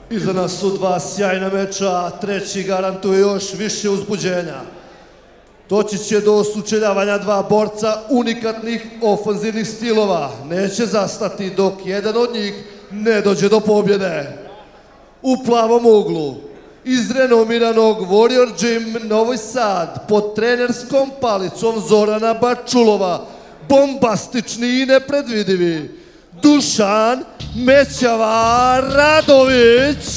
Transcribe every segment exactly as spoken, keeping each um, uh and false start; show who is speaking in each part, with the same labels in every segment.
Speaker 1: Iza nas su dva sjajna meča, a treći garantuje još više uzbuđenja. Doći će do sučeljavanja dva borca unikatnih ofanzivnih stilova. Neće zastati dok jedan od njih ne dođe do pobjede. U plavom uglu, iz renomiranog Warrior Gym Novi Sad, pod trenerskom palicom Zorana Bačulova, bombastični i nepredvidivi, Dušan Mećava Radović.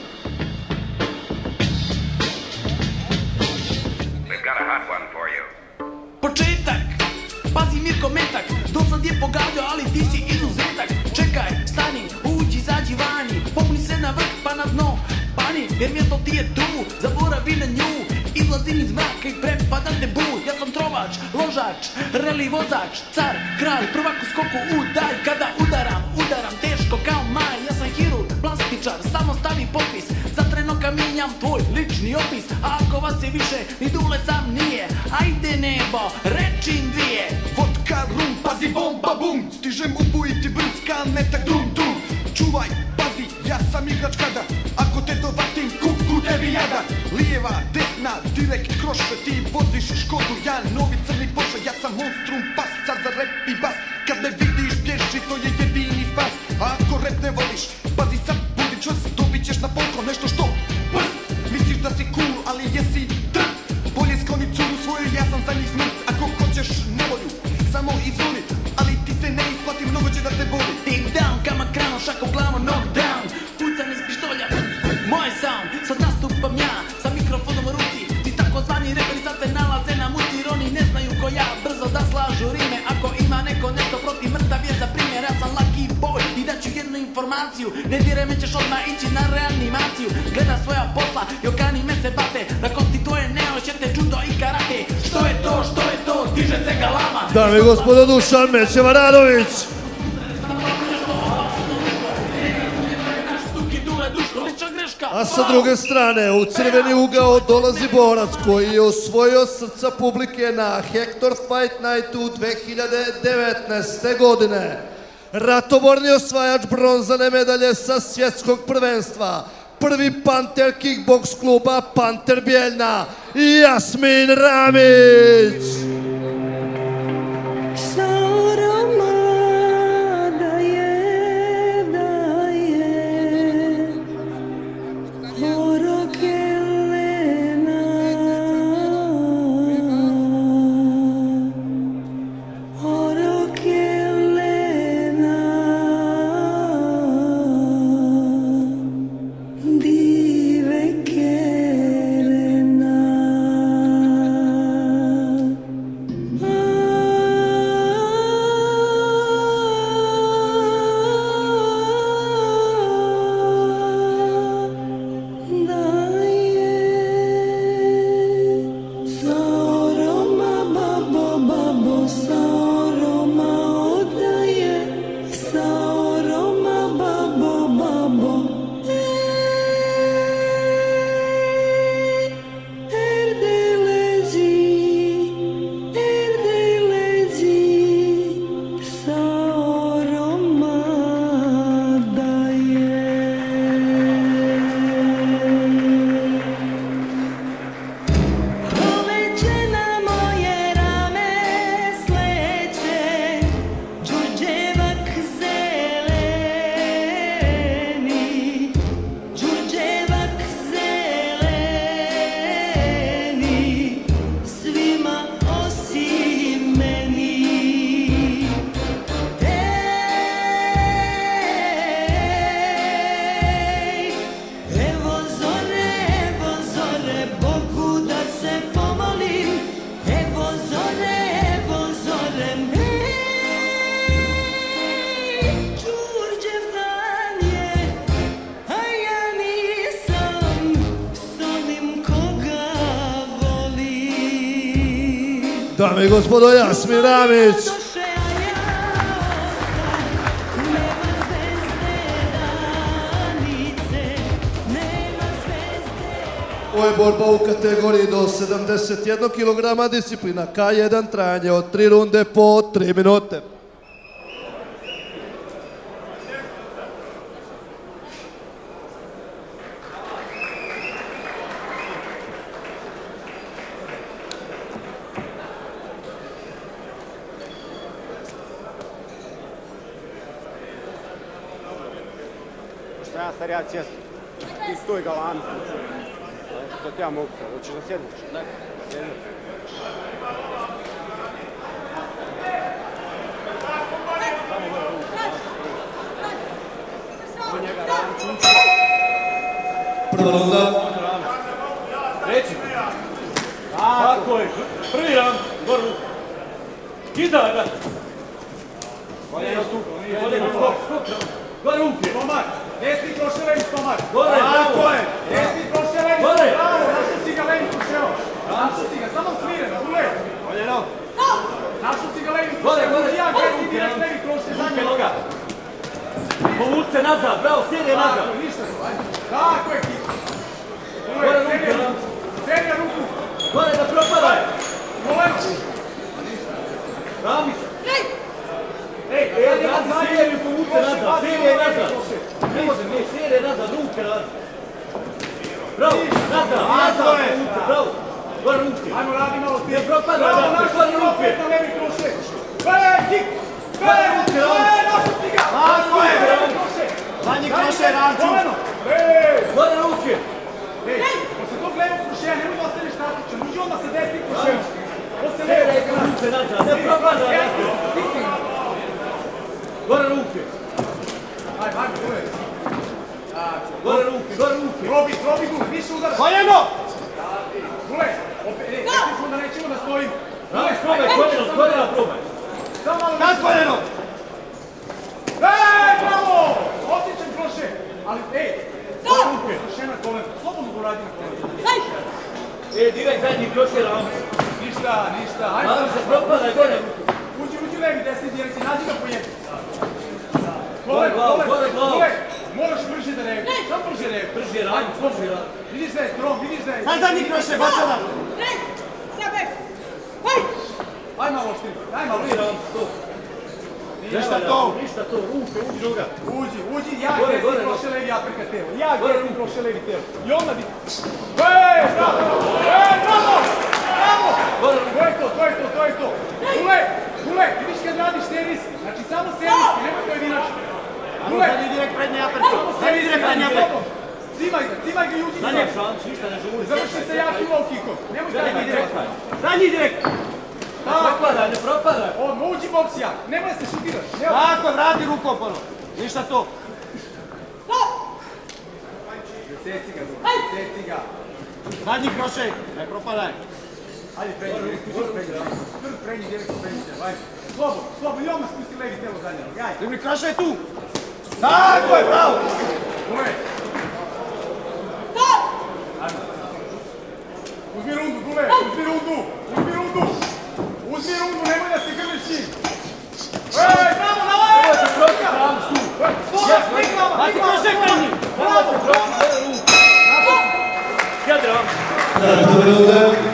Speaker 2: Početak, pazi Mirko metak, do sad je pogađao, ali ti si izuzetak. Čekaj, stani, uđi, izađi vani, popni se na vrh pa na dno, pani, jer mjesto ti je tu, zaboravi na nju. Izlazim iz mraka i prepadam debu, ja sam trovač, ložač, reli vozač, car, kralj, prvak u skoku, udaj, kada udaram, udaram teško kao maj. Ja sam hirurg, plastičar, samo stavi popis, za trenoka mijenjam tvoj lični opis. A ako vas je više, ni dule sam nije, ajde nebo, rečim dvije.
Speaker 3: Vodka, rum, pazi bomba, bum, stižem ubojiti brska, metak, dum, dum. Čuvaj, pazi, ja sam igrač kada, ako te dovatim, kuku tebi jada. Lijeva, desna, direkt kroše, ti voziš Škodu, ja novi crni Porsche. Ja sam monstrum, pas, car za rap i bas, kad me vidiš bježi, to je jedini spas. A ako rap ne voliš, pazi sad, budi čvrst, dobit ćeš na poklon nešto što prst. Misliš da si cool, ali jesi trp, bolje skloni curu svoju, ja sam za njih smrt. Ako hoćeš nevolju, samo izvoli, ali ti se ne isplati, mnogo će da te boli.
Speaker 2: Take down, kama krano, šako glavo, knockdown, pucan iz pištolja, moj sound. Sad nastupam ja, sa mikrofonom u ruci, ti takozvani reperi sad se nalaze na muci. Jer oni ne znaju ko ja, brzo da slažu rime. Ako ima neko nešto protiv, mrtav je za primjer. Ja sam lucky boy i daću jednu informaciju, ne dire me ćeš odmah ići na reanimaciju. Gleda svoja posla i okani me se bate, da konstituje neošete, judo i karate. Što je to, što je to, diže se galama.
Speaker 1: Dame i gospodo, Dušan Mećava Radović. A sa druge strane, u crveni ugao dolazi borac koji je osvojio srca publike na Hector Fight Nightu dve hiljade devetnaeste. godine. Ratoborni osvajač bronzane medalje sa svjetskog prvenstva. Prvi panter kickboks kluba Panter Bijeljna, Jasmin Ramić. Dame i gospodo, Jasmin Ramić. Ovo je borba u kategoriji do sedamdeset jednog kilograma, disciplina ka jedan, trajanje od tri runde po tri minute.
Speaker 4: star ja cjesto. Ti stoj galami. To ti ja mogu sad, hoćeš da sjedneš? Da, sjedneš.
Speaker 1: Prva runda.
Speaker 5: Reći. Tako je. Prvi ram. Gor ruku. Kidaj, da.
Speaker 4: Koljeno tu.
Speaker 5: Koljeno skok, skok. Gor ruke.
Speaker 3: Stomak. Desni prošle levi stomak.
Speaker 5: Gore,
Speaker 3: Tako
Speaker 5: bravo.
Speaker 3: je. Desni prošle levi
Speaker 5: Gore.
Speaker 3: stomak. Bravo, našao si ga levi prošeo. Našao si ga, samo smireno, ule.
Speaker 4: Koljeno.
Speaker 3: Našao si ga levi
Speaker 5: Gore,
Speaker 3: prošeo.
Speaker 5: gore.
Speaker 3: Ja desni direkt levi prošle za
Speaker 5: Ruke,
Speaker 3: njega.
Speaker 5: noga. Povuć se nazad, bravo, sjedi nazad.
Speaker 3: Tako, ništa to, ajde. Tako je, Kiko.
Speaker 5: Gore
Speaker 3: Ule,
Speaker 5: ruke,
Speaker 3: serija
Speaker 5: ram.
Speaker 3: ruku. Serija ruku.
Speaker 5: Gore da propadaj.
Speaker 3: Koleno.
Speaker 5: Ramić.
Speaker 3: Ej,
Speaker 5: Ej, radi seriju, povuć se nazad, serija nazad. Ne može, ne, serija nazad, ruke nazad. Bravo, nazad, nazad, povuć se, bravo. Gore ruke.
Speaker 3: ajmo radi malo ti.
Speaker 5: Ne propadaj,
Speaker 3: Bravo,
Speaker 5: brate,
Speaker 3: našao
Speaker 5: gore
Speaker 3: si ga
Speaker 5: ruke.
Speaker 3: opet na levi prošle. Ej, Kik.
Speaker 5: Gore
Speaker 3: Ej,
Speaker 5: ruke,
Speaker 3: ej,
Speaker 5: Ramić.
Speaker 3: našao si ga.
Speaker 4: Tako je,
Speaker 3: Levi prošle.
Speaker 4: Zadnji kroše ranču.
Speaker 3: Koleno. Ej.
Speaker 5: Gore ruke.
Speaker 3: Ej, posle tog levog krušenja nemoj da ostaneš statičan, uđi odmah sa desnim krušenjem. Posle
Speaker 5: Serija
Speaker 3: levog
Speaker 5: i povuć se nazad, ne propadaj, brate. Gore ruke.
Speaker 3: Ajde, ajde, ule.
Speaker 5: Gore ruke, gore ruke.
Speaker 3: Probi, probi gu, više udara.
Speaker 4: Koljeno.
Speaker 3: Ule, opet, ej, rekli smo da nećemo da stojimo.
Speaker 5: Ramić, probaj, koljeno, koljeno probaj.
Speaker 3: Samo malo
Speaker 4: Kad koljeno?
Speaker 3: Ej, bravo! Odličan kroše. Ali, ej, gore ruke, krušena koleno. Slobodno go radi na koleno.
Speaker 5: E, diraj zadnji krošer, Ramić.
Speaker 3: Ništa, ništa. Ajde,
Speaker 5: Ramić se propadaj, gore ruke.
Speaker 3: uđi, uđi levi, desni direkci, nađi ga po jednu.
Speaker 5: Gore glavu, gore glavu.
Speaker 3: Ule, moraš brže da reagiš. Samo brže reagiš.
Speaker 5: Brži Ramić, brži Ramić.
Speaker 3: Vidiš da je strom, vidiš da je...
Speaker 4: Sad zadnji kroše, baca nam.
Speaker 3: Aj malo oštri, aj malo.
Speaker 5: Brži Ramić, to.
Speaker 4: Ništa to.
Speaker 5: Ništa to, ruke, uđi noga.
Speaker 3: Uđi, uđi, ja
Speaker 5: Gore,
Speaker 3: desni
Speaker 5: gore,
Speaker 3: prošle levi aprika telo. Ja
Speaker 5: Gore,
Speaker 3: desni
Speaker 5: ruku.
Speaker 3: prošle levi telo. I onda vidi. Ej, bravo! Ej, bravo! Bravo!
Speaker 5: Gore,
Speaker 3: To je to, to je to, to je to. Ule, ule, vidiš kad radiš serijski. Znači samo serijski, nemoj pojedinačno. Ule,
Speaker 4: Zadnji direkt prednji aperta. Zadnji direkt prednji aperta.
Speaker 3: cimaj ga, cimaj ga i uđi
Speaker 5: Zadnji
Speaker 3: sam.
Speaker 5: Ramić, ništa ne žuri.
Speaker 3: Završi se jakim low kickom. Nemoj
Speaker 5: Zadnji
Speaker 3: taj
Speaker 5: direkt.
Speaker 3: direkt.
Speaker 5: Zadnji direkt. Ne
Speaker 3: Tako,
Speaker 5: propadaj, ne propadaj.
Speaker 3: odmah uđi boksija. Nemoj da se šutiraš.
Speaker 4: Tako, vrati ruku opano. Ništa to.
Speaker 3: Seci ga, seci ga.
Speaker 4: Zadnji kroše, ne propadaj.
Speaker 3: Ajde, prednji direkt, prednji direkt. Prednji direkt, prednji direkt. Ajde. Slobodno, slobodno. I odmah spusti levi telo za njega. Ajde.
Speaker 4: Drugni kroše je tu. Tako je, bravo.
Speaker 3: Ule. Uzmi rundu, Dule, uzmi rundu, uzmi rundu. Uzmi rundu, nemoj da se grliš njim. Ej, bravo, davaj!
Speaker 5: Ovo se kroči, Ramić, tu.
Speaker 3: Stomak, nik glava,
Speaker 4: Zadnji
Speaker 3: nik glava.
Speaker 4: kroše prednji.
Speaker 5: Ovo se kroči, gore ruke. Sjedi, Ramić.
Speaker 1: Kraj prve runde.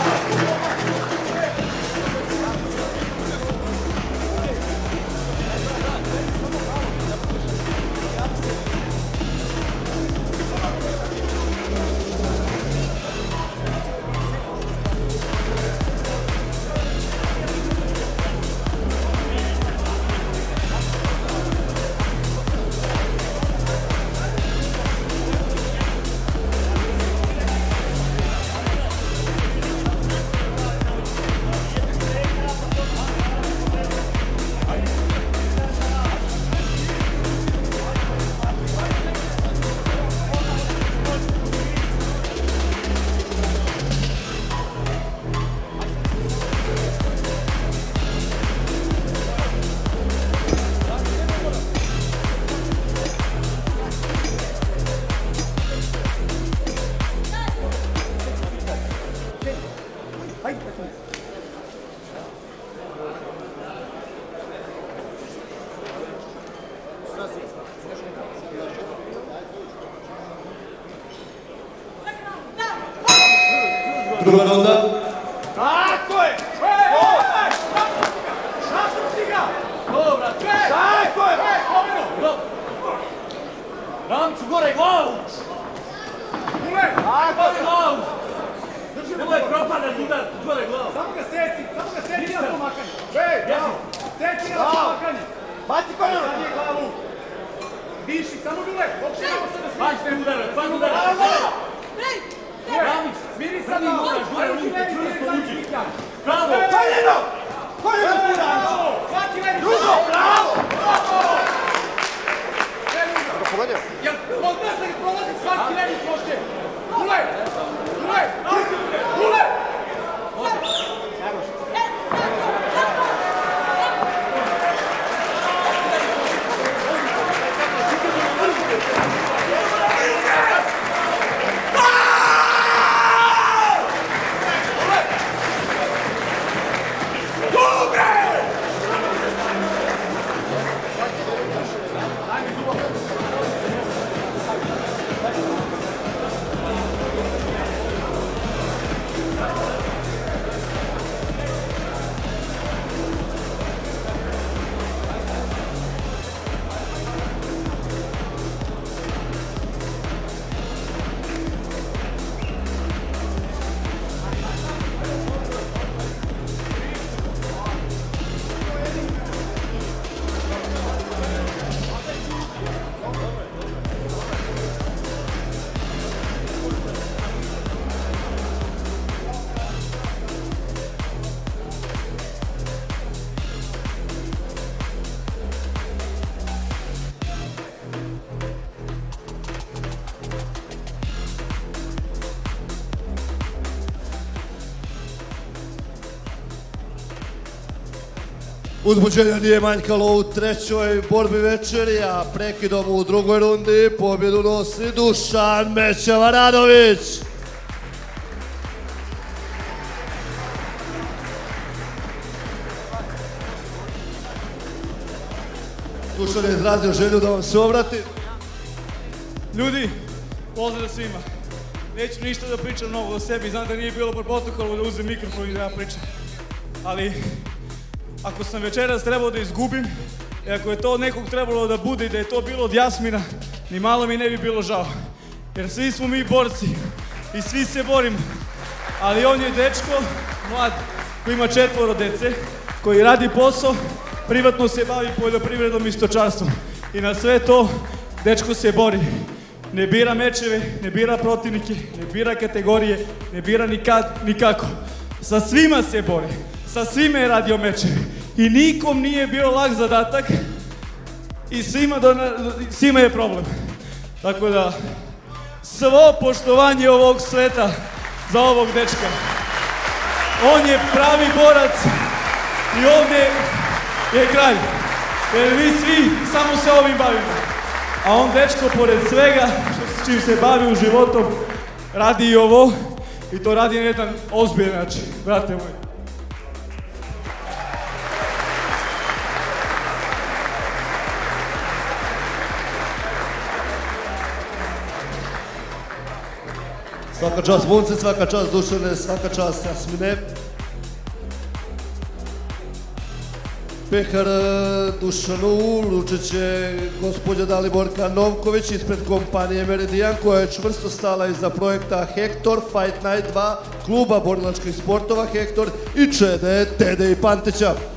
Speaker 1: Druga runda.
Speaker 3: Tako je! Ej, ej, našao si ga!
Speaker 5: Dobra,
Speaker 3: Ej, tako je! Ej, pomeno!
Speaker 5: Ramiću, gore glavu.
Speaker 3: Ule!
Speaker 5: Gore glavu.
Speaker 3: Drži
Speaker 5: Nemoj
Speaker 3: ga!
Speaker 5: propadati, udar, gore glavu.
Speaker 3: Samo ga seci, samo ga seci
Speaker 5: Ništa.
Speaker 3: na to makanje. Ej, bravo! Seci ga na to makanje.
Speaker 4: Baci koljeno.
Speaker 3: Zadnje glavu.
Speaker 6: Diši, samo Dule, pokušajmo se da svi.
Speaker 5: Baš ne udarac, baš udarac. Ramić,
Speaker 6: Smiri sad na ovo.
Speaker 5: Žure ruke, čvrsto uđi. Bravo!
Speaker 3: Koljeno! Koljeno udarac!
Speaker 6: Svaki vedi.
Speaker 3: Drugo, bravo!
Speaker 6: Jel, od nas da ga prolazi svaki vedi prošće. Dule! Dule! Dule!
Speaker 1: Uzbuđenja nije manjkalo u trećoj borbi večeri, a prekidom u drugoj rundi pobjedu nosi Dušan Meća-Varanović. Dušan je izrazio želju da vam se obrati.
Speaker 7: Ljudi, pozdrav svima. Neću ništa da pričam mnogo o sebi, znam da nije bilo po protokolu da uzem mikrofon i da ja pričam. Ali, ako sam večeras trebao da izgubim, i ako je to od nekog trebalo da bude i da je to bilo od Jasmina, ni malo mi ne bi bilo žao. Jer svi smo mi borci i svi se borimo. Ali on je dečko, mlad, koji ima četvoro dece, koji radi posao, privatno se bavi poljoprivredom i stočarstvom. I na sve to, dečko se bori. Ne bira mečeve, ne bira protivnike, ne bira kategorije, ne bira nikad, nikako. Sa svima se bori, sa svima je radio mečeve. I nikom nije bio lak zadatak i svima, do, svima je problem. Tako da, svo poštovanje ovog sveta za ovog dečka. On je pravi borac i ovdje je kralj. Jer mi svi samo se ovim bavimo. A on dečko, pored svega što, čim se bavi u životom, radi i ovo. I to radi na jedan ozbiljan način, brate moji.
Speaker 1: Svaka čast Munce, svaka čast Dušane, svaka čast Jasmine. Pehar Dušanu uručit će gospođa Daliborka Novković ispred kompanije Meridian, koja je čvrsto stala iza projekta Hektor, Fight Night dva, kluba borilačkih sportova Hektor i Čede, Tede i Pantića.